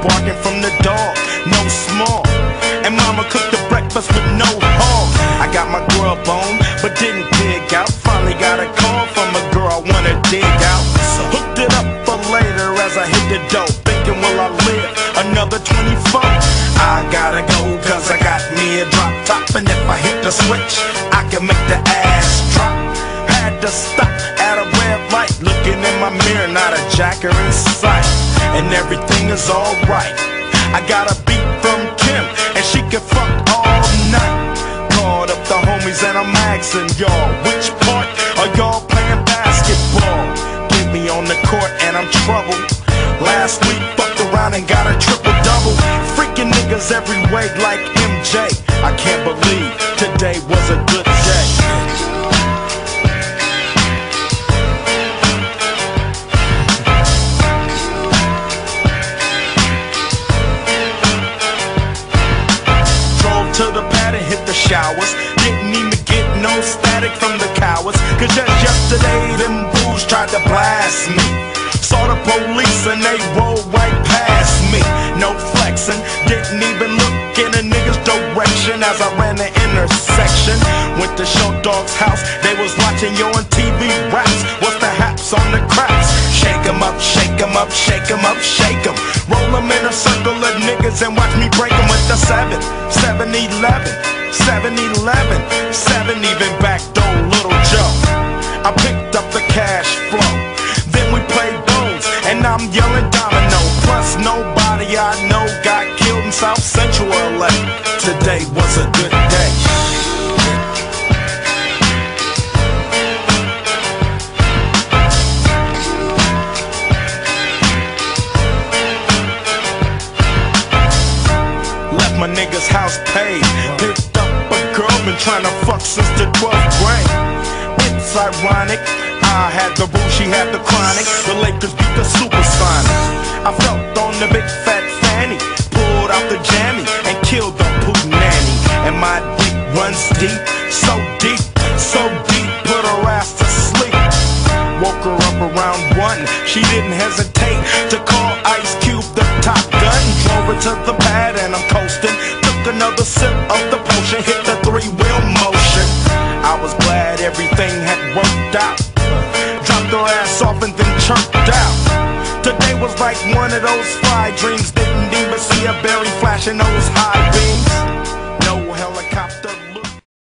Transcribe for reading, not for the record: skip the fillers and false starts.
barking from the dog, no small. And mama cooked the breakfast with no hog. I got my grub on, but didn't dig out. Finally got a call from a girl I wanna dig out. Hooked it up for later as I hit the dope, thinking will I live another 24? I gotta go cause I got me a drop top, and if I hit the switch, I can make the ass drop. Had to stop at a red light, looking in my mirror, not a jacker in sight. And everything is alright. I got a beat from Kim, and she can fuck all night. Called up the homies and I'm asking y'all, which part are y'all playing basketball? Get me on the court and I'm troubled. Last week fucked around and got a triple-double. Freaking niggas every way like MJ. I can't believe today was a good day. To the pad and hit the showers. Didn't even get no static from the cowards, cause just yesterday them fools tried to blast me. Saw the police and they rolled right past me. No flexing, didn't even look in a nigga's direction as I ran the intersection. Went to Show Dog's house, they was watching Yo on TV raps. What's the haps on the craps? Shake 'em up, shake 'em up, shake 'em up, shake 'em. Roll 'em in a circle of niggas and watch me break 'em with the 7-11, 7-11, 7 even backdoor Little Joe. I picked up the cash flow, then we played bones, and I'm yelling domino. Plus nobody I know got killed in South Central LA. Today was a good day. My nigga's house paid. Picked up a girl, been trying to fuck since the 12th grade. It's ironic, I had the boo, she had the chronic. The Lakers beat the Supersonics. I felt on the big fat fanny, pulled out the jammy and killed the poop nanny. And my dick runs deep, so deep, so deep, put her ass to sleep. Woke her up around 1, she didn't hesitate to call Ice Cube the Top Gun. Drove her to the pad and I'm coasting. Took another sip of the potion, hit the 3-wheel motion. I was glad everything had worked out. Dropped her ass off and then chirped out. Today was like one of those fly dreams. Didn't even see a berry flashing those high beams.